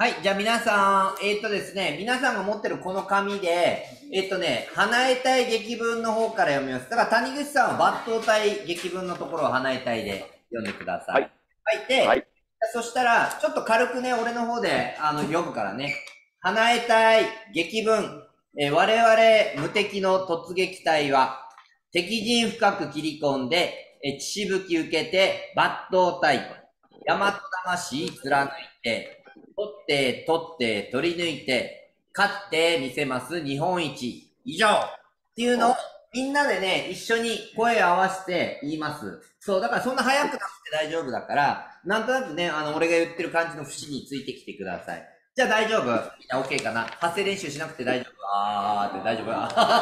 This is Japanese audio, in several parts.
はい、じゃあ皆さん、ですね、皆さんが持ってるこの紙で、花江隊劇文の方から読みます。だから谷口さんは抜刀隊劇文のところを花江隊で読んでください。 はい。 はい、で、 はい。 そしたら、ちょっと軽くね、俺の方で、読むからね。花江隊劇文、我々無敵の突撃隊は、敵陣深く切り込んで、血しぶき受けて、抜刀隊、大和魂貫いて、取って取り抜いて、勝ってみせます日本一。以上っていうのをみんなでね、一緒に声を合わせて言います。そう、だからそんな早くなくて大丈夫だから、なんとなくね、俺が言ってる感じの節についてきてください。じゃあ大丈夫みんな OK かな発声練習しなくて大丈夫って大丈夫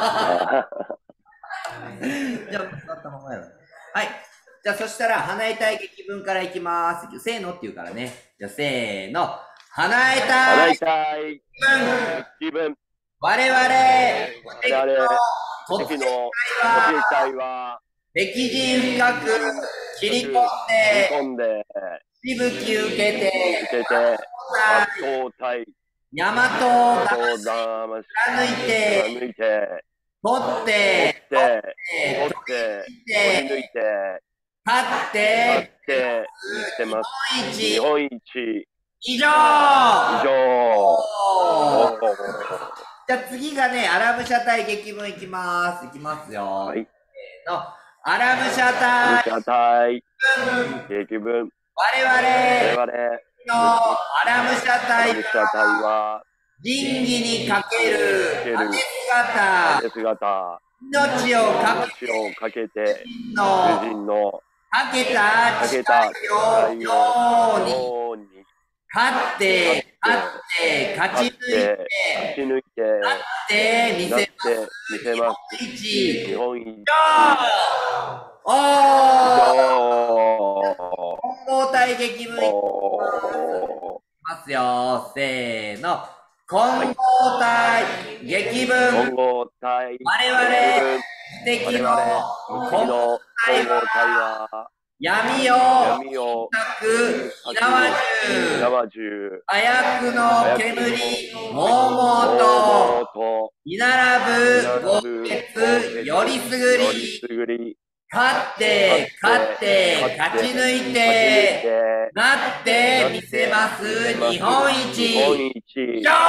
じゃあ、座ったままやろ。はい。じゃあ、そしたら、花江隊劇文からいきます。せーのって言うからね。じゃあ、せーの。花江隊劇文。 我々、 敵の突撃隊は、 敵陣深く切り込んで、しぶき受けて、 抜刀隊、 大和を貫いて、取って、 取り抜いて、 勝ってみせます。日本一。 以上じゃあ次がね、アラブ社隊劇文いきます。いきますよ。 はい。 アラブ社隊劇文。 我々のアラブ社隊は、 仁義にかける果て姿、 命をかけて、 主人のかけた誓いように、勝って勝ち抜いてみせます。日本一。混合体劇文いきますよ。せーの。混合体劇文。我々無敵の混合体は闇を火縄銃火薬の煙もうもうと居並ぶ豪傑よりすぐり勝って勝ち抜いてなってみせます日本一以上じゃ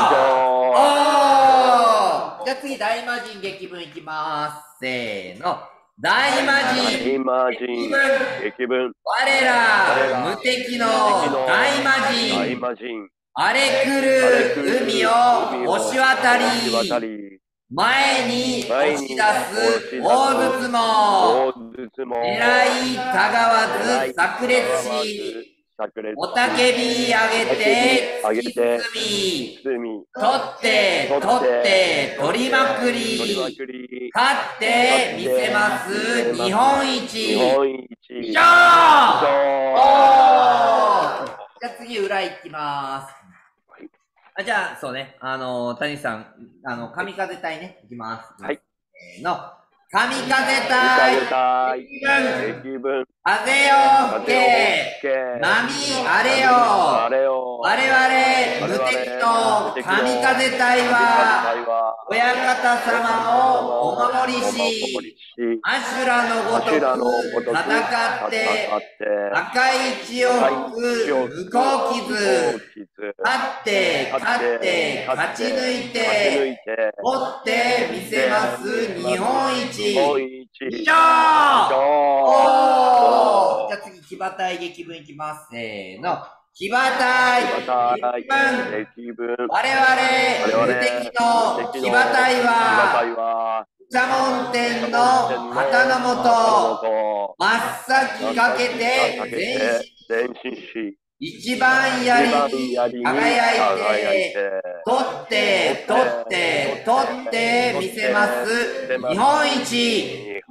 あ次大魔神劇文いきますせーの大魔神劇文我ら無敵の大魔神荒れ狂う海を押し渡り前に押し出す大筒も狙いたがわず炸裂しおたけび上げて突き進み取って取りまくり勝ってみせます日本一以上じゃあ次裏いきますじゃあそうね谷さん神風隊ねいきますはいせーの神風隊劇文風よ吹け波荒れよ我々無敵の神風隊は親方様をお守りしアシュラのごとく戦って赤い血を吹く向こう傷勝って勝ち抜いて取ってみせます日本一以上じゃあ次騎馬隊劇文いきますせーの騎馬隊劇文我々無敵の騎馬隊は左門天の旗のもと真っ先かけて前進し一番槍に輝いて取ってみせます日本一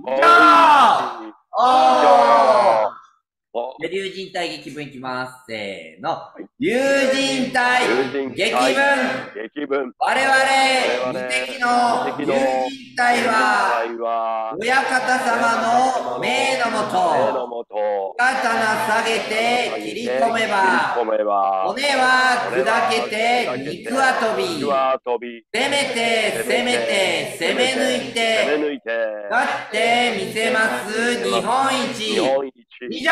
竜神隊劇文いきますせーの竜神隊劇文分。 我々、無敵の友人隊は、親方様の命のもと、刀下げて切り込めば、骨は砕けて肉は飛び、攻めて攻めて攻め抜いて、勝ってみせます日本一。以上。じ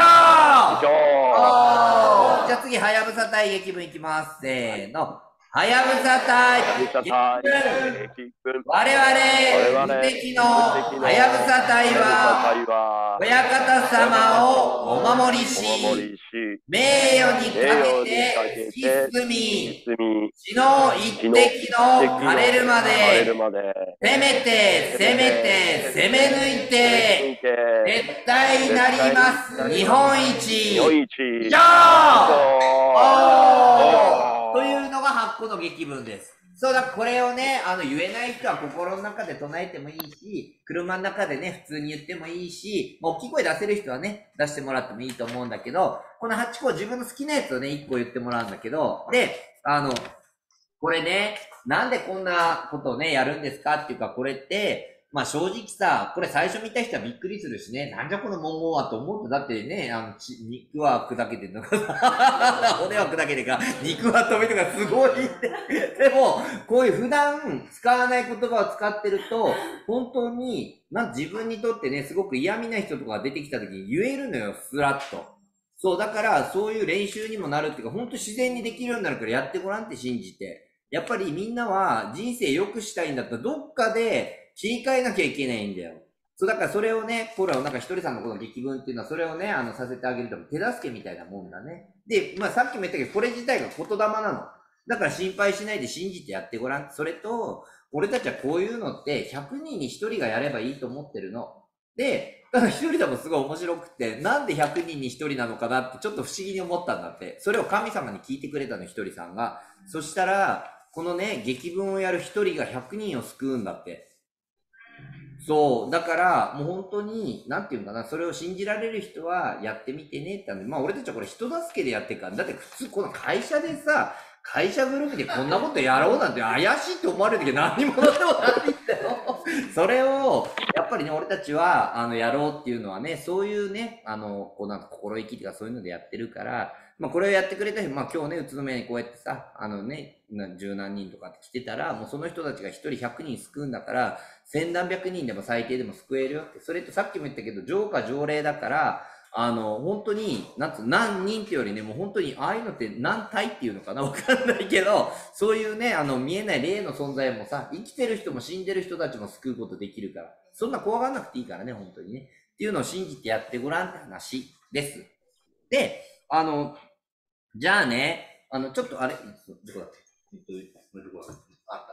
ゃあ次、はやぶさ隊劇分いきます。せーの。はやぶさ隊劇分。我々、無敵のはやぶさ隊は、親方様をお守りし、名誉にかけて突き進み、血の一滴の枯れるまで、攻めて攻めて攻め抜いて、絶対なります日本一。以上というのが8個の劇文です。そうだ、これをね、言えない人は心の中で唱えてもいいし、車の中でね、普通に言ってもいいし、大きい声出せる人はね、出してもらってもいいと思うんだけど、この8個自分の好きなやつをね、1個言ってもらうんだけど、で、これね、なんでこんなことをね、やるんですかっていうか、これって、まあ正直さ、これ最初見た人はびっくりするしね、なんじゃこの文言はと思うと、だってね、肉は砕けてるのか、骨は砕けてるか、肉は飛びとかすごいって。でも、こういう普段使わない言葉を使ってると、本当に、自分にとってね、すごく嫌味な人とかが出てきた時に言えるのよ、スラッと。そう、だから、そういう練習にもなるっていうか、本当自然にできるようになるからやってごらんって信じて。やっぱりみんなは人生良くしたいんだったら、どっかで、切り替えなきゃいけないんだよ。そう、だからそれをね、ほら、なんかひとりさんのこの劇文っていうのは、それをね、させてあげると手助けみたいなもんだね。で、まあさっきも言ったけど、これ自体が言霊なの。だから心配しないで信じてやってごらん。それと、俺たちはこういうのって100人に1人がやればいいと思ってるの。で、ただ1人でもすごい面白くて、なんで100人に1人なのかなってちょっと不思議に思ったんだって。それを神様に聞いてくれたの、ひとりさんが。そしたら、このね、劇文をやる1人が100人を救うんだって。そう。だから、もう本当に、なんていうかな、それを信じられる人はやってみてねってまあ俺たちはこれ人助けでやってるから、だって普通この会社でさ、会社ぐるみでこんなことやろうなんて怪しいって思われるけど何者でもないんだよ。それを、やっぱりね、俺たちは、やろうっていうのはね、そういうね、こうなんか心意気とかそういうのでやってるから、まあこれをやってくれた人、まあ今日ね、宇都宮にこうやってさ、十何人とかって来てたら、もうその人たちが一人100人救うんだから、千何百人でも最低でも救えるよって。それってさっきも言ったけど、上下条例だから、本当に、何人っていうよりね、もう本当に、ああいうのって何体っていうのかなわかんないけど、そういうね、見えない霊の存在もさ、生きてる人も死んでる人たちも救うことできるから、そんな怖がらなくていいからね、本当にね。っていうのを信じてやってごらんって話です。で、じゃあね、ちょっとあれ、どこだっけあった。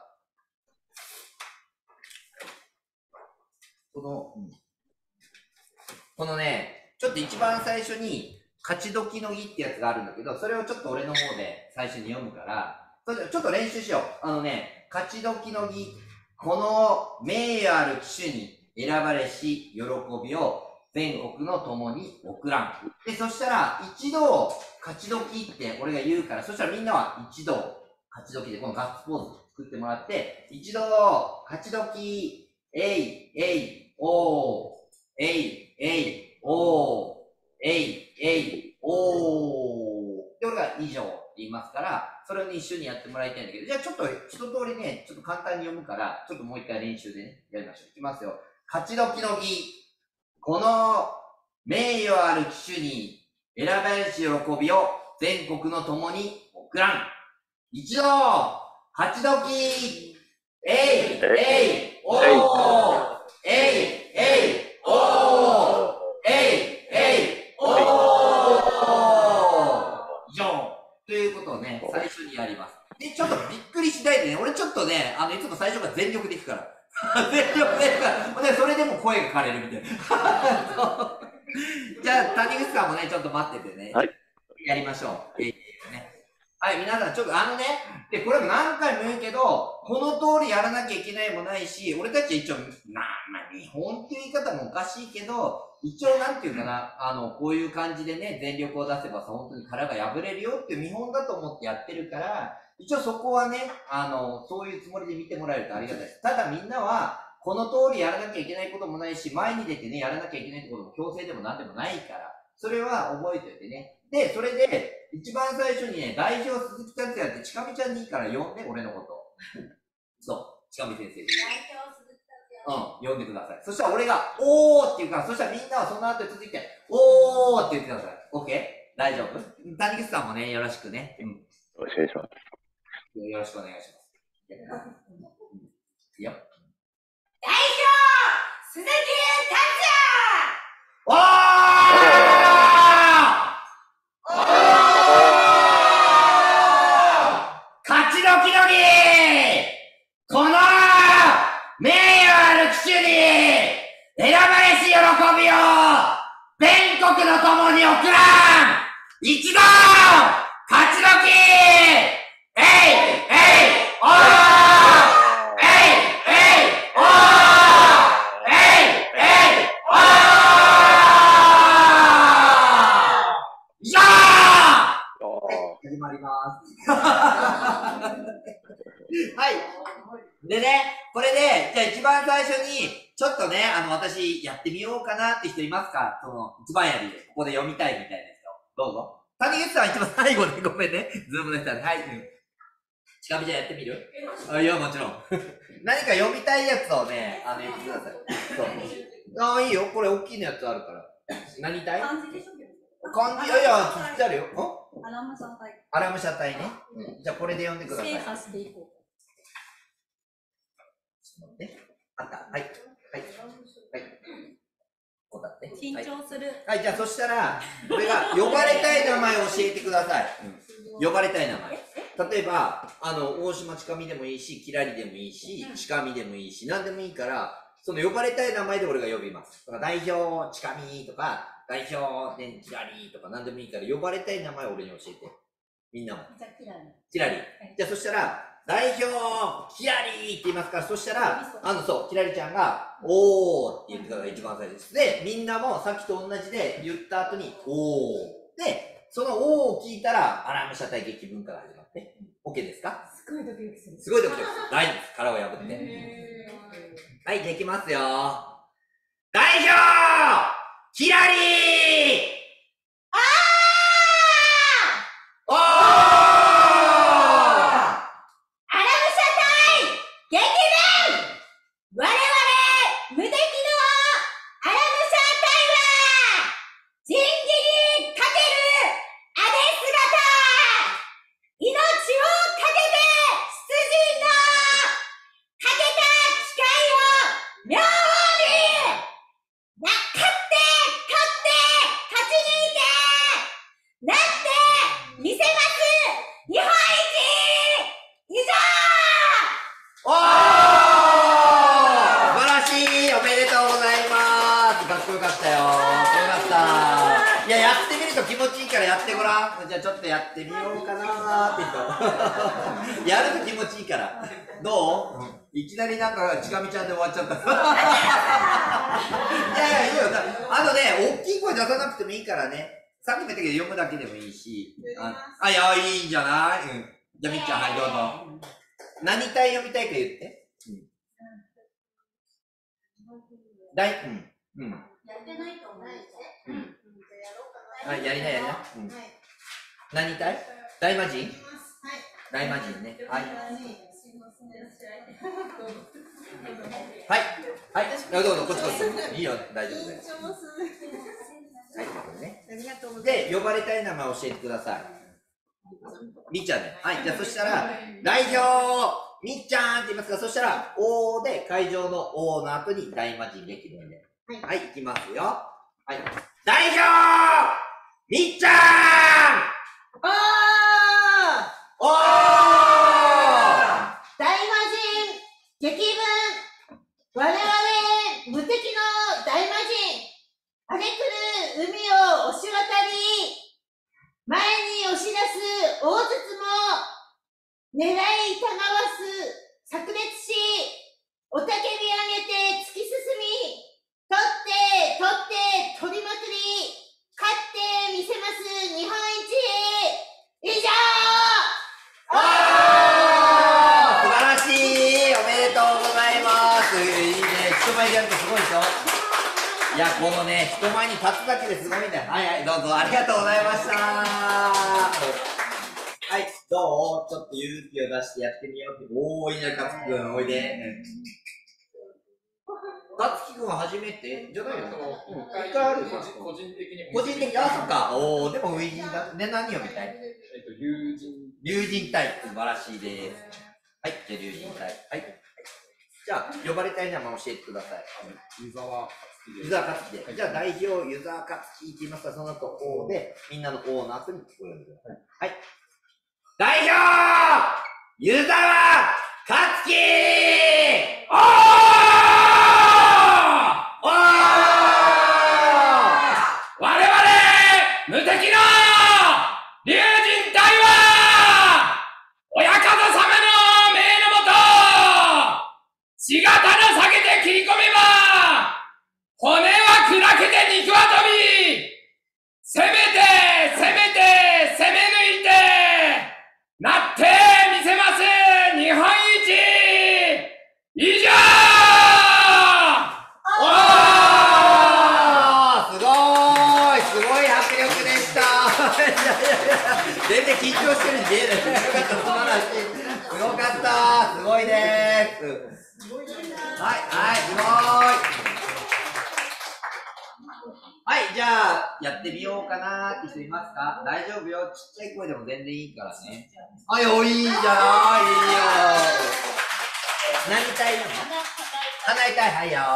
このね、ちょっと一番最初に、勝ち時の儀ってやつがあるんだけど、それをちょっと俺の方で最初に読むから、それちょっと練習しよう。勝ち時の儀、この名誉ある騎手に選ばれし喜びを全国の共に送らん。で、そしたら、一度、勝ち時って俺が言うから、そしたらみんなは一度、勝ち時でこのガッツポーズ作ってもらって、一度、勝ち時、えい、えい、おー、えい、えい、おー、えい、えい、おー。で、俺が以上って言いますから、それをね、一緒にやってもらいたいんだけど、じゃあちょっと一通りね、ちょっと簡単に読むから、ちょっともう一回練習でね、やりましょう。いきますよ。勝ち時の儀。この名誉ある騎手に選ばれし喜びを全国の共に送らん。一度、勝ち時、えい、えい、おー、えい、えい、おー、えい、えい、おー。以上。ということをね、最初にやります。で、ちょっとびっくりしないでね、俺ちょっとね、いつも最初から全力でいくから。全力でいくから。で、それでも声が枯れるみたいな。じゃあ、谷口さんもね、ちょっと待っててね。 はい。 やりましょう。はい、皆さん、ちょっとで、これも何回も言うけど、この通りやらなきゃいけないもないし、俺たち一応、まあ、日本っていう言い方もおかしいけど、一応なんていうかな、こういう感じでね、全力を出せばさ、本当に殻が破れるよっていう見本だと思ってやってるから、 一応そこはね、そういうつもりで見てもらえるとありがたいです。ただみんなは、この通りやらなきゃいけないこともないし、前に出てね、やらなきゃいけないってことも強制でもなんでもないから、それは覚えておいてね。で、それで、一番最初にね、代表鈴木達也って、ちかみちゃんにいいから呼んで、俺のこと。そう、ちかみ先生で。呼んでください。そしたら俺が、おーって言うから、そしたらみんなはその後続いて、おーって言ってください。オッケー？大丈夫？谷口さんもね、よろしくね。 よろしくお願いします。 よろしくお願いします。いいよ。 代表鈴木達おー！勝ちどきどきこの名誉ある騎手に選ばれし喜びを全国の友に送らん一度勝ちどきえいおーえいおーじゃあ始まります。はい。でね、これで、じゃあ一番最初に、ちょっとね、私、やってみようかなって人いますか？一番やりで、ここで読みたいみたいですよ。どうぞ。谷口さん一番最後でごめんね。ズームの人はね。はい。ちかみちゃんやってみる？いや、もちろん。何か読みたいやつをね、言ってください。そう。いいよ。これ大きいのやつあるから。何体？漢字でしょ？漢字、いや、聞いてあるよ。 アラム車体。 アラム車体ね。じゃあこれで読んでください。 制覇していこう。 あった。はい。はい。はい。こうだって。 緊張する。 はい、じゃあそしたら、俺が呼ばれたい名前を教えてください。呼ばれたい名前。例えば、大島ちかみでもいいし、キラリでもいいし、ちかみでもいいし、何でもいいから、その呼ばれたい名前で俺が呼びます。代表ちかみとか、代表ね、キラリとか何でもいいから、呼ばれたい名前を俺に教えて。みんなも。 じゃあキラリ。じゃあそしたら、代表キラリって言いますから、そしたら、そう、キラリちゃんが、おーって言ってたのが一番最初です。で、みんなもさっきと同じで言った後に、おー。で、そのおーを聞いたら、アラーム車体劇文化が始まって、OK ですか？ すごいドキドキする。 すごいドキドキする。大丈夫です。殻を破って。はい、じゃあいきますよ。代表キラリーおー！ 我々無敵のアラムシャー隊は人事にかけるあげ姿命をかけて出陣のかけた機会を妙に勝って勝ち抜いてなってみせます日本一以上おー！おめでとうございます。かっこよかったよ。よかった。いや、やってみると気持ちいいからやってごらん。じゃあちょっとやってみようかなーって人。やると気持ちいいから。どう？いきなりなんか、ちかみちゃんで終わっちゃった。いやいや、いいよ。大きい声出さなくてもいいからね。さっきも言ったけど読むだけでもいいし。いや、いいんじゃない？じゃあみっちゃん、はい、どうぞ。何体読みたいか言って。やってないと思う。はい、やりな。何体？大魔神？大魔神ね。はい。はい。どうぞ、こっち。いいよ、大丈夫です。はい、で、呼ばれたい名前を教えてください。みっちゃんね。はい、じゃあそしたら、代表みっちゃんって言いますか、そしたら、おーで、会場のおーの後に大魔神劇で。はい、いきますよ。はい。代表みっちゃんおー大魔神劇文我々無敵の大魔神あげくる海を押し渡り前に押し出す大筒も狙いたがわす炸裂し雄たけび上げて突き進み取って取りまくり勝ってみせます日本一以上やるとすごいでしょ。いや、このね、人前に立つだけですごいんだよ。はいはい、どうぞありがとうございました。はい、どう？ちょっと勇気を出してやってみようって。おー、いいじゃん、かつきくん、おいで。かつきくんは初めてじゃないよ。一回ある個人的に。個人的に、あ、そっか。おー、でもウィーンだ。ね、何を見たい？竜神隊、素晴らしいです。はい、じゃあ竜神隊。はい。じゃあ、呼ばれたい名前教えてください。湯沢克樹で。じゃあ、代表、湯沢克樹って言いますか、その後、O で、みんなの O の後に聞こえるんでください。はい。代表湯沢克樹おーおー我々無敵の竜神隊は親方様の命のもと血が種下げて切り込めば骨は砕けて肉は飛び攻めて攻めて攻め抜いてなってみせます日本一以上おーすごーいすごい迫力でした全然緊張してるに見えないすごかった素晴らしいすごかったすごいでーすはいはいすごーいはい、じゃあ、やってみようかなーって人いますか？大丈夫よ。ちっちゃい声でも全然いいからね。あ、いいじゃないいいよ何たいの？叶えたい、はいよ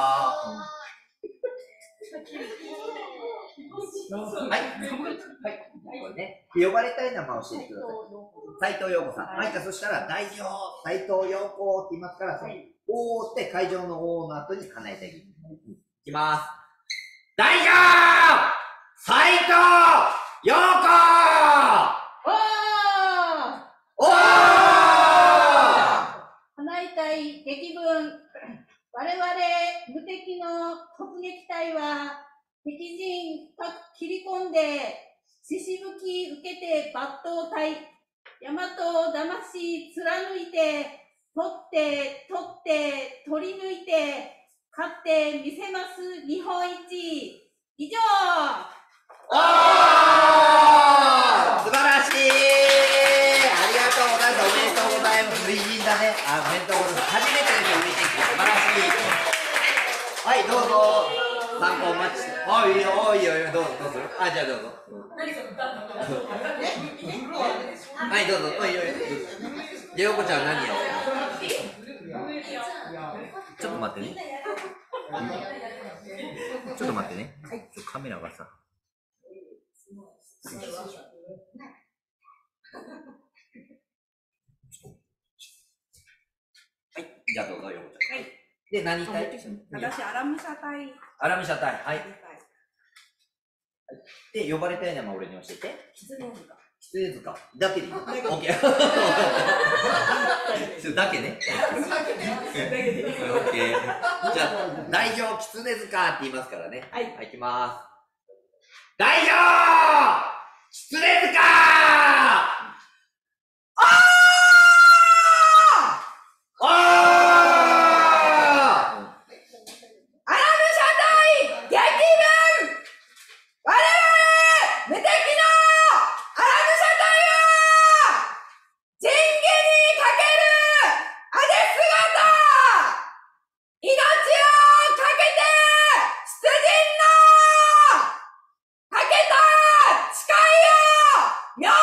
はい。はい。これね。呼ばれたい名前教えてください。斉藤陽子さん。はい、じゃあそしたら、代表、斉藤陽子って言いますから、おーって会場のおーの後に叶えたい。いきます。代表斉藤陽子おー叶えたい劇文我々無敵の突撃隊は敵陣深く切り込んで獅子吹き受けて抜刀隊大和魂貫いて取って取り抜いて勝ってみせます日本一以上おー素晴らしいありがとうございますおめでとうございます類人だねおめでとうございます初めてですよ嬉しい素晴らしいはいどうぞ参考お待ちおいいよおいいよどうぞあじゃあどうぞはいどうぞおいいよじゃあよこちゃん何よちょっと待ってねちょっと待ってね。カメラがさ。はい。じゃあどうぞ、よこちゃん。はい。で、何隊？ 私、アラム社隊。 アラム社隊。はい。で、呼ばれたい名前俺に教えて。 キツネ塚。 キツネ塚。だけでいい。オッケー。だけね。オッケー。じゃあ、代表、キツネ塚って言いますからね。はい。はい、いきます。代表キツネ塚おーアラム社隊激文我々無敵のアラム社隊は仁義にかけるあげ姿命をかけて出陣のかけた誓いを妙に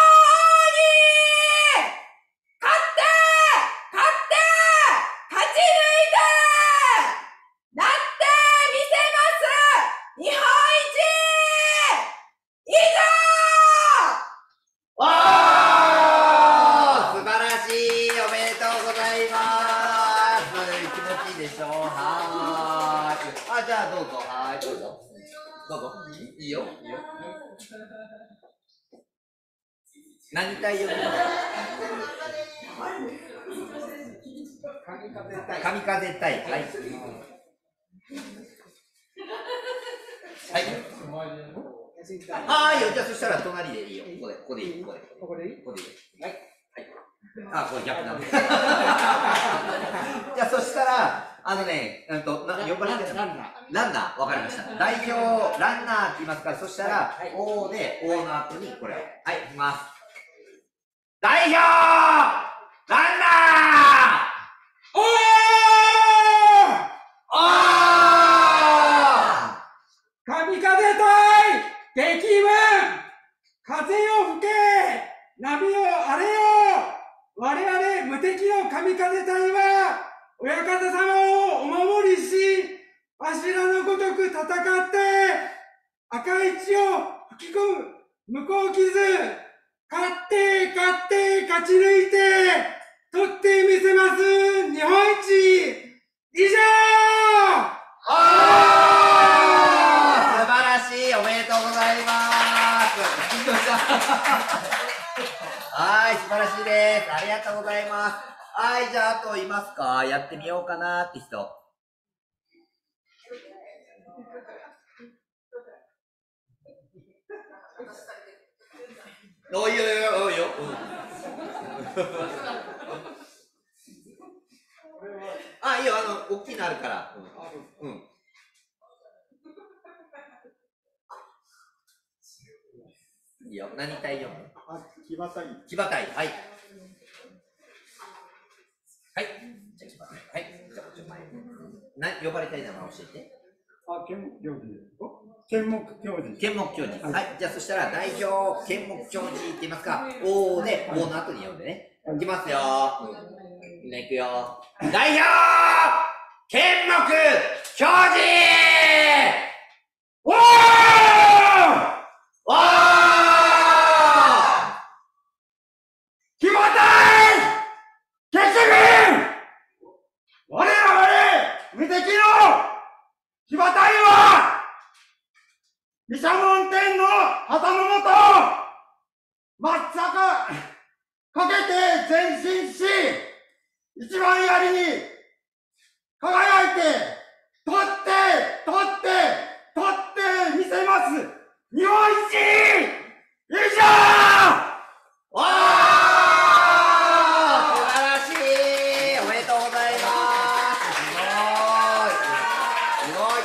勝って勝ち抜いてなってみせます日本一以上おー素晴らしいおめでとうございます気持ちいいでしょはーいあ、じゃあどうぞはーいどうぞどうぞいいよ何隊よ神風隊はいはいああいいよじゃあそしたら隣でいいよここでいいここでいいはいはいあこれ逆なんでじゃああ、そしたら、呼ばれてるランナー、わかりました。代表、ランナーって言いますから、そしたら、O で、O の後にこれを。はい、いきます。代表ランナーおー神風隊激分風よ吹け波よ荒れよ我々無敵の神風隊は親方様をお守りし柱のごとく戦って赤い血を吹き込む向こう傷勝って勝ち抜いて取ってみせます日本一以上素晴らしいおめでとうございますはい、素晴らしいです。ありがとうございます。はい、じゃあ、あといますか？やってみようかなって人。おいよ。あ、いいよ、大きいのあるから。うん。いいよ、何体読む？ 騎馬隊。 騎馬隊、はい。はい。じゃあ騎馬隊。はい。じゃあ、こっち前。呼ばれたい名前教えて。 剣木教授。剣木教授。 剣木教授。はい。じゃあ、そしたら、代表、剣木教授って言いますか、O で、O の後に読んでね。いきますよ。みんな行くよ。代表剣木教授おー騎馬隊決戦我々無敵の騎馬隊は毘沙門天の旗のもと真っ逆かけて前進し一番槍に輝いて取ってみせます日本一以上おー素晴らしいおめでとうございますすごい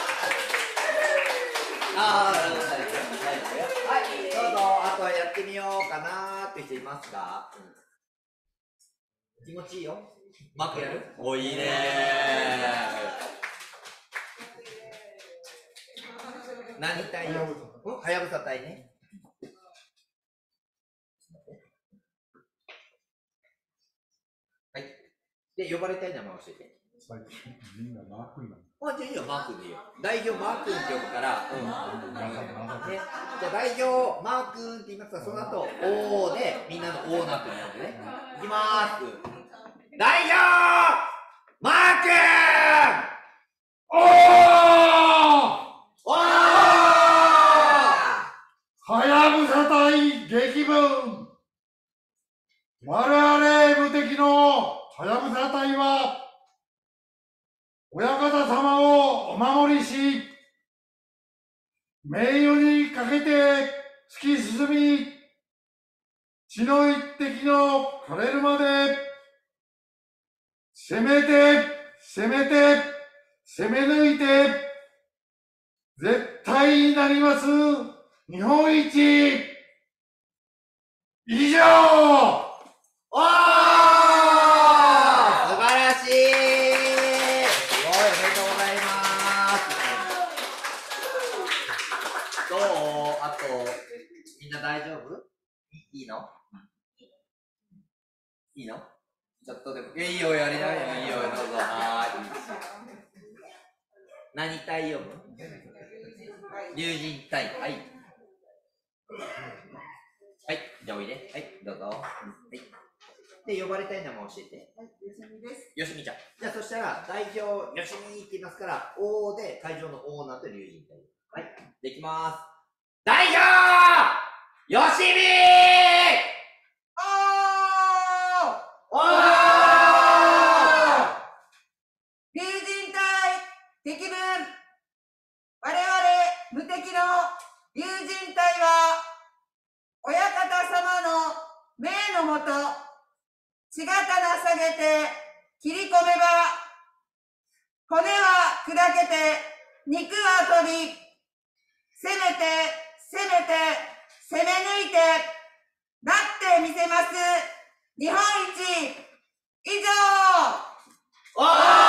はい、どうぞあとやってみようかなーって人いますか？気持ちいいよマークやる？お、いいねー何隊よ？はやぶさ隊ね。はい。で、呼ばれたい名前教えて。 みんなマー君なの。 じゃあいいよ、マー君でいいよ。代表マー君って呼ぶから、ね、じゃあ代表マー君って言いますか、その後、O で、みんなの O なって呼んでね。いきまーす。代表マー君おーはやぶさ隊激分我々無敵のはやぶさ隊は親方様をお守りし名誉にかけて突き進み血の一滴の枯れるまで攻め抜いて絶対になります日本一以上おー素晴らしいすごいおめでとうございますどうあと、みんな大丈夫いいのいいのちょっとでも。いいよ、やりなよ。いいよ、どうぞ。はーい。何隊読む？龍神隊。はい。はい。じゃあおいで。はい。どうぞ。はい。で、呼ばれたい名前教えて。 よしみです。 よしみちゃん。じゃあそしたら、代表、よしみって言いますから、O で会場のオーナーと龍神隊。はい。できます。代表よしみおー龍神隊敵分我々無敵の龍神隊は親方様の命のもと血刀下げて切り込めば、骨は砕けて、肉は飛び、攻めて、攻めて、攻め抜いて、なってみせます。日本一、以上。 おー、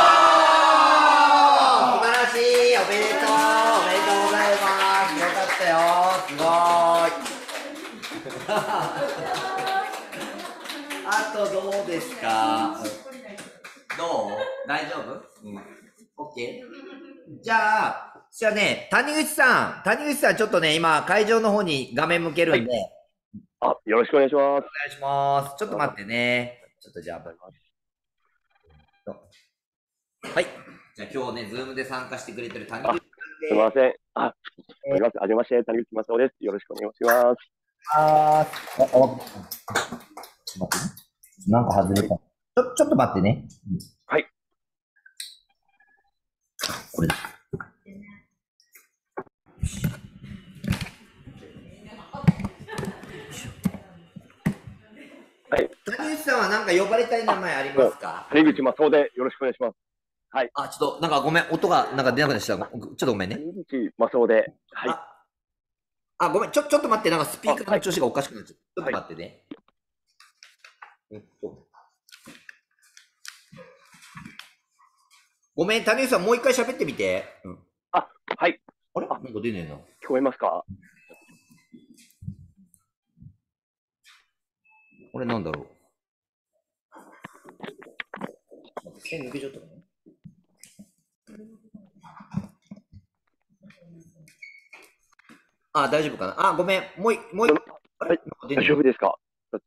素晴らしい。おめでとう。おめでとうございます。よかったよ。すごーい。あとどうですか？どう？大丈夫？うん。オッケー。じゃあね、谷口さんちょっとね、今、会場の方に画面向けるんで、 あ、よろしくお願いします。 お願いします。ちょっと待ってね。ちょっとじゃあ、はい。じゃあ今日ね、ズームで参加してくれてる谷口さんですみません。はじめまして、谷口正夫です。よろしくお願いします。 ちょっと待ってね。なんか外れた。ちょっと待ってね。 はい。 これだ。 はい。 谷口さんはなんか呼ばれたい名前ありますか？ 谷口正夫でよろしくお願いします。はい。 あ、ちょっと、なんかごめん、音がなんか出なくなっちゃった。ちょっとごめんね。 谷口正夫で、はい。 あ、ごめん、ちょっと待って、なんかスピーカーの調子がおかしくなっちゃった。ちょっと待ってね。ごめん、谷口さん、もう一回喋ってみて。うん、 あ、はい。 あれなんか出ねえな。 聞こえますか？ これなんだろう。線抜けちゃったかな。あ、大丈夫かな。あ、ごめん。もう一あれ大丈夫ですか？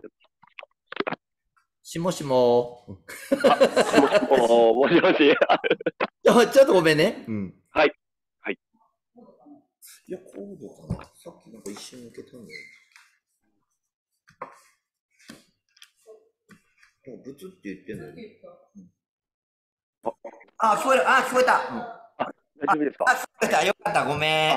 しもしも。 もしもし。 ちょっとごめんね。うん。 はい。はい。 いや、コードかな。さっきなんか一瞬抜けたんだよ。もうブツって言ってんだよね。あ、聞こえる。あ、聞こえた。 大丈夫ですか？ あ、聞こえた。よかった。ごめん。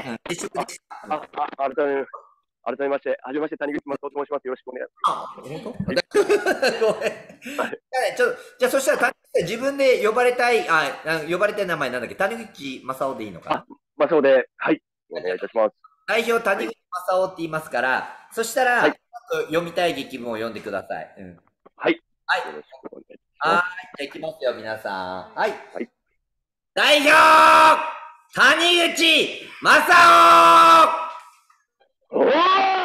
改めまして、はじめまして、谷口正夫と申します。よろしくお願いします。 あ、本当？ごめん。じゃあ、そしたら、谷口さん自分で呼ばれたい、呼ばれたい名前なんだっけ？谷口正夫でいいのかな？ 正夫で、はい。お願いいたします。 代表、谷口正夫って言いますから、そしたら、 はい、 ちょっと読みたい劇文を読んでください。うん、 はい。 はい。 よろしくお願いします。 はい。じゃあ、いきますよ、皆さん。はい。 はい。 代表、谷口正夫。 おー！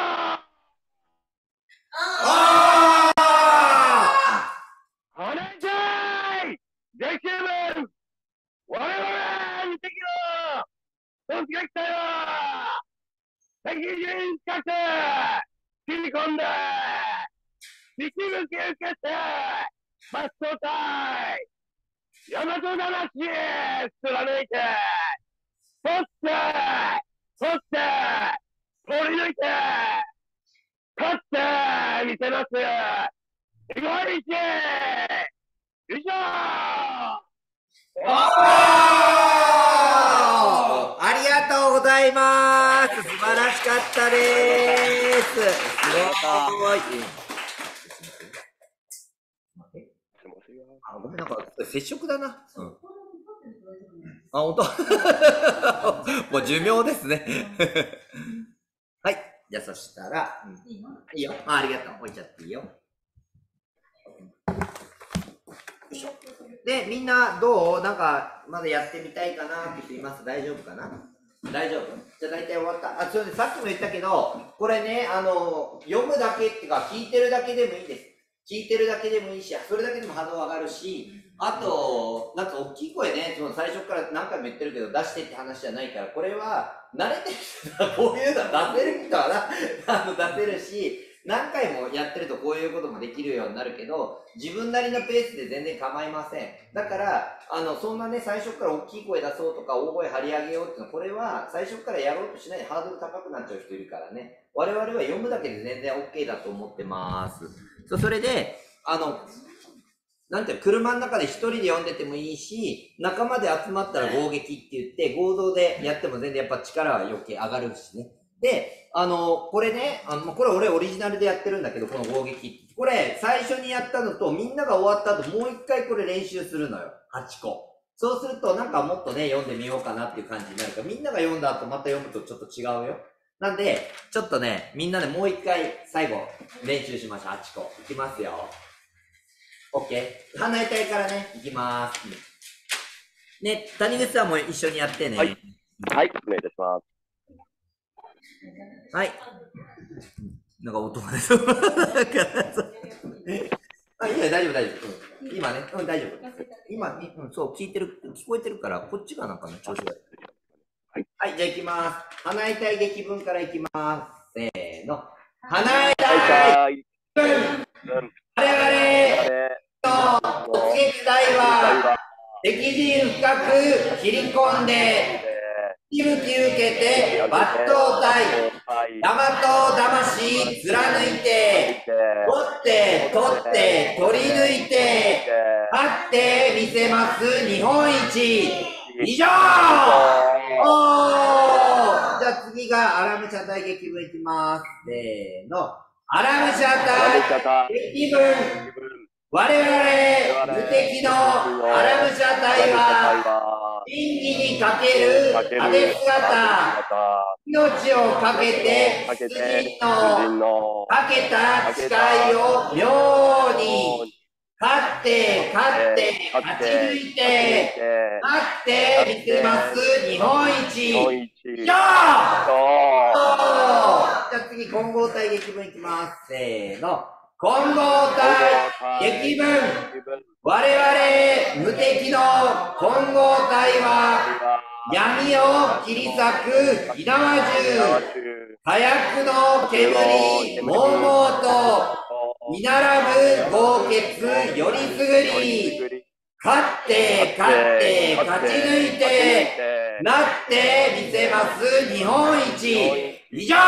花ちゃい！できる我々無敵の突撃隊は敵陣深く切り込んで引き抜き受けて抜走隊大和魂貫いて取って取り抜いて勝ってみせます日本一以上ありがとうございます。素晴らしかったです。すごい。ごめん、なんか接触だな。うん、あ、本当。もう寿命ですね。はい。じゃあそしたら、いいよ。ありがとう。置いちゃっていいよ。で、みんなどう？なんか、まだやってみたいかなって人います？大丈夫かな？大丈夫？じゃあ大体終わった。あ、それでさっきも言ったけど、これね、読むだけっていうか、聞いてるだけでもいいです。聞いてるだけでもいいし、それだけでも波動上がるし、あと、なんか大きい声ね、その最初から何回も言ってるけど、出してって話じゃないから、これは、慣れてる人はこういうのは出せる人は出せるし、何回もやってるとこういうこともできるようになるけど、自分なりのペースで全然構いません。だから、そんなね、最初から大きい声出そうとか、大声張り上げようっていうのは、これは最初からやろうとしないでハードル高くなっちゃう人いるからね。我々は読むだけで全然 OK だと思ってます。それで、なんていうの、車の中で一人で読んでてもいいし、仲間で集まったら合撃って言って、合同でやっても全然やっぱ力は余計上がるしね。 で、これね、これ俺オリジナルでやってるんだけど、この攻撃。これ、最初にやったのと、みんなが終わった後、もう一回これ練習するのよ。8個。そうすると、なんかもっとね、読んでみようかなっていう感じになるから、みんなが読んだ後、また読むとちょっと違うよ。なんで、ちょっとね、みんなでもう一回、最後、練習しましょう。8個。いきますよ。OK。花江隊からね、いきます。ね、谷口さんも一緒にやってね。 はい。はい、お願いいたします。 はい。なんか音が出そう。あ、いいや、大丈夫、大丈夫。今ね、大丈夫。今、そう、聞こえてるから、こっちがなんかね、調子がいい。はい、じゃあ行きます。花江隊劇文から行きます。せーの。花江隊劇文我々の突撃隊は、敵陣深く切り込んで、息吹き受けて、抜刀隊、大和魂貫いて、取って取り抜いて、勝ってみせます日本一。以上。じゃあ次がアラム社隊劇文いきます。せーの。アラム社隊劇文。我々無敵のアラム社隊は、仁義にかける派手姿、命をかけて出陣のかけた誓いを妙に、勝って勝ち抜いて、勝ってみせます日本一。以上。じゃあ次混合隊劇文いきます。せーの。混合隊劇文。我々無敵の混合隊は、闇を切り裂く火縄銃、火薬の煙、もうもうと、見並ぶ豪傑よりすぐり、勝って勝ち抜いて、なってみせます日本一。以上。じゃ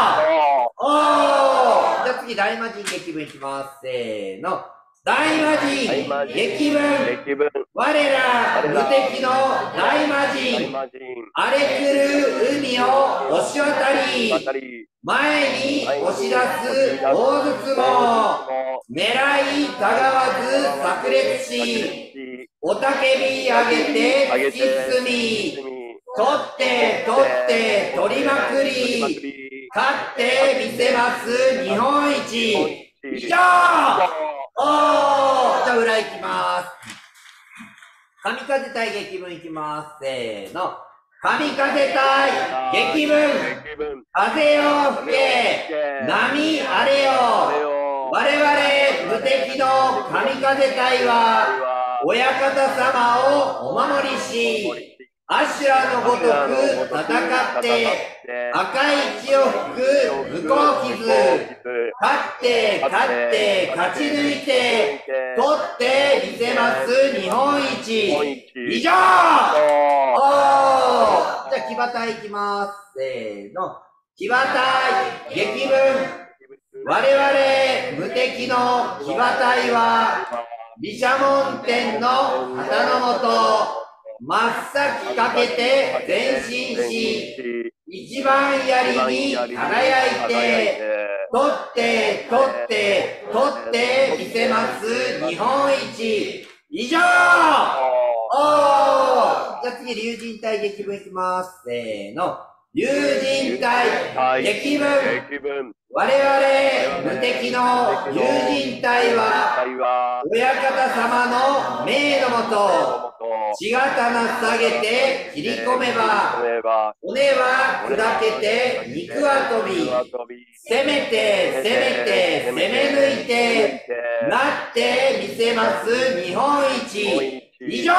あ次大魔神劇文いきます。せーの。大魔神劇文。我ら無敵の大魔神。荒れ狂う海を押し渡り、前に押し出す大筒も、狙いたがわず炸裂し、雄たけび上げて突き進み、取って取りまくり、勝ってみせます日本一。以上。じゃあ裏いきます。神風隊劇文いきます。せーの。神風隊劇文。風よ吹け、波荒れよ。我々無敵の神風隊は、親方様をお守りし、アシュラのごとく戦って、赤い血を吹く向こう傷、勝って勝ち抜いて、取ってみせます日本一。以上。じゃあ騎馬隊いきます。せーの。騎馬隊劇文。我々無敵の騎馬隊は、毘沙門天の旗の下、真っ先かけて前進し、一番槍に輝いて、取ってみせます日本一。以上。じゃあ次龍神隊劇文いきます。せーの。龍神隊劇文。我々無敵の龍神隊は、親方様の命のもと、血刀下げて切り込めば、骨は砕けて肉は飛び、攻め抜いて、なってみせます日本一。以上。じゃ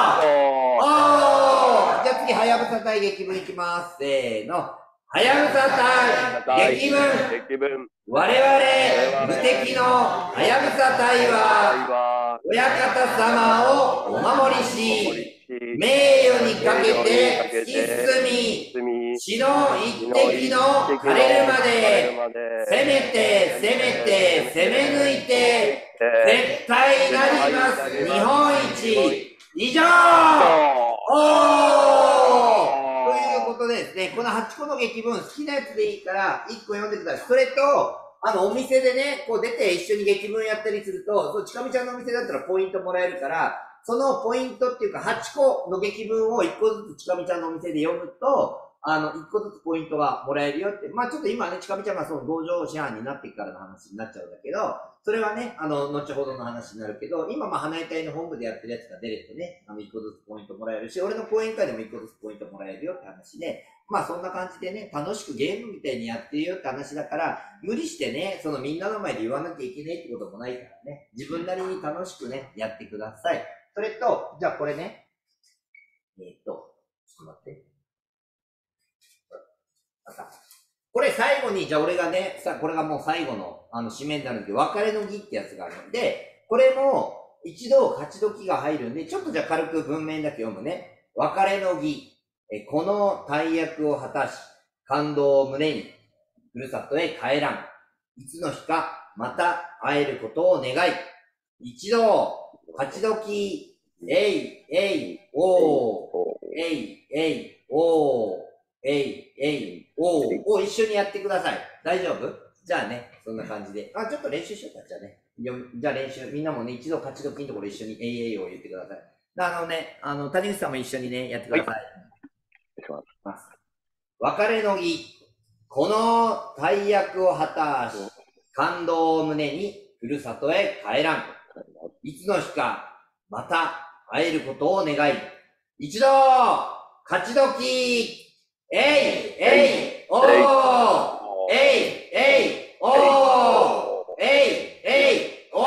あ次はやぶさ隊劇文いきます。せーの。はやぶさ隊劇文。我々無敵のはやぶさ隊は、親方様をお守りし、名誉にかけて突き進み、血の一滴の枯れるまで、攻め抜いて、絶対なります日本一。以上。ということでですですね、この8個の劇文、好きなやつでいいから、1個読んでください。それと、お店でね、こう出て一緒に劇文やったりすると、そう、ちかみちゃんのお店だったらポイントもらえるから、そのポイントっていうか、8個の劇文を1個ずつちかみちゃんのお店で読むと、1個ずつポイントがもらえるよって。まあちょっと今ね、ちかみちゃんがその同情師範になってからの話になっちゃうんだけど、それはね、後ほどの話になるけど、今花江隊の本部でやってるやつが出るとね、1個ずつポイントもらえるし、俺の講演会でも1個ずつポイントもらえるよって話で、まあそんな感じでね、楽しくゲームみたいにやってるよって話だから、無理してね、そのみんなの前で言わなきゃいけないってこともないからね、自分なりに楽しくね、やってください。それと、じゃあこれね、ちょっと待って。これ最後に、じゃあ俺がね、これがもう最後の締めになるんで、別れの儀ってやつがあるので、これも一度勝ち時が入るんで、ちょっとじゃあ軽く文面だけ読むね。別れの儀。この大役を果たし、感動を胸に、ふるさとへ帰らん。いつの日か、また会えることを願い。一度、勝ち時、えい、えい、おー、えい、えい、おー、えい、えい、おーを一緒にやってください。大丈夫？じゃあね、そんな感じで。ちょっと練習しようか。じゃあね。じゃあ練習。みんなもね、一度勝ち時のところ一緒にえいえいを言ってください。谷口さんも一緒にね、やってください。 お願いします。 別れの儀。この大役を果たし、感動を胸に、ふるさとへ帰らん。いつの日か、また会えることを願い。一度、勝ち時。えい、えい、おー、えい、えい、おー、えい、えい、お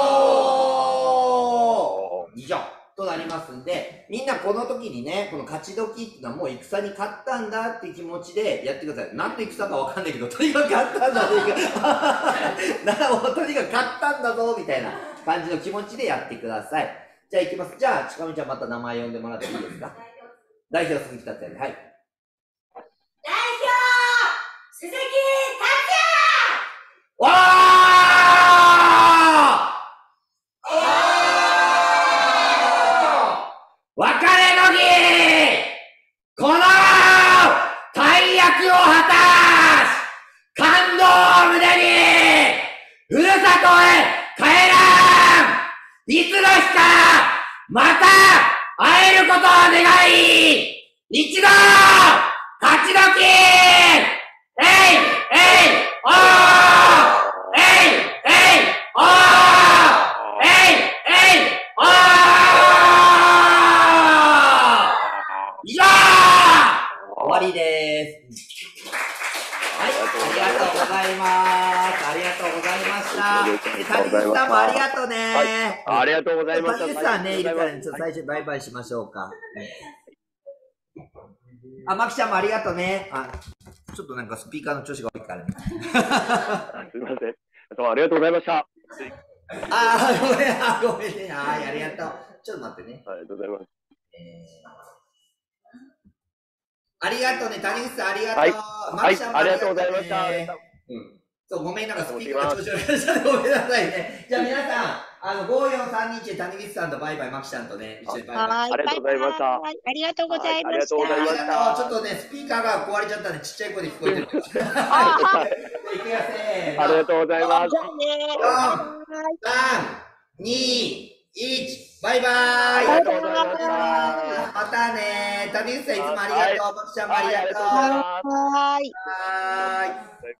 ー、以上となりますんで、みんなこの時にね、この勝ち時っていうのはもう戦に勝ったんだっていう気持ちでやってください。なんで戦かわかんないけど、とにかく勝ったんだとにかく勝ったんだぞみたいな感じの気持ちでやってください。じゃあ行きます。じゃあ、ちかみちゃんまた名前呼んでもらっていいですか？代表鈴木達也で、はい。 代表鈴木達わー！別れの儀！この大役を果たし、感動を胸に、ふるさとへ帰らん！いつの日か、また会えることを願い、一度、勝ち時！えい！えい！おー！えい！えい！おー！えい！えい！おー！以上！終わりです。はい、ありがとうございます。ありがとうございました。谷口さんもありがとうね。 ありがとうございました。 谷口さんね、いるからね、ちょっと最初バイバイしましょうか。マキちゃんもありがとうね。ちょっとなんかスピーカーの調子が悪いからね。 すみません。どうもありがとうございました。 ごめんね。はい、ありがとう。ちょっと待ってね。 ありがとうございます。 ありがとうね、谷口さんありがとう。 はい、 マキちゃんもありがとうございました。 そう、ごめん、なんかスピーカーの調子悪いからごめんなさいね。じゃあ皆さん、5432中谷口さんとバイバイ、マキちゃんとね、一緒にバイバイ。 ありがとうございました。 ありがとうございました。 ありがとうございました。 ちょっとね、スピーカーが壊れちゃったんで、ちっちゃい声で聞こえてる。いくよ、せーの。 ありがとうございます。 じゃあね 4、3、2、1、バイバイ。 ありがとうございました。 またね。谷口さんいつもありがとう。マキちゃんもありがとう。 はーい。 はーい。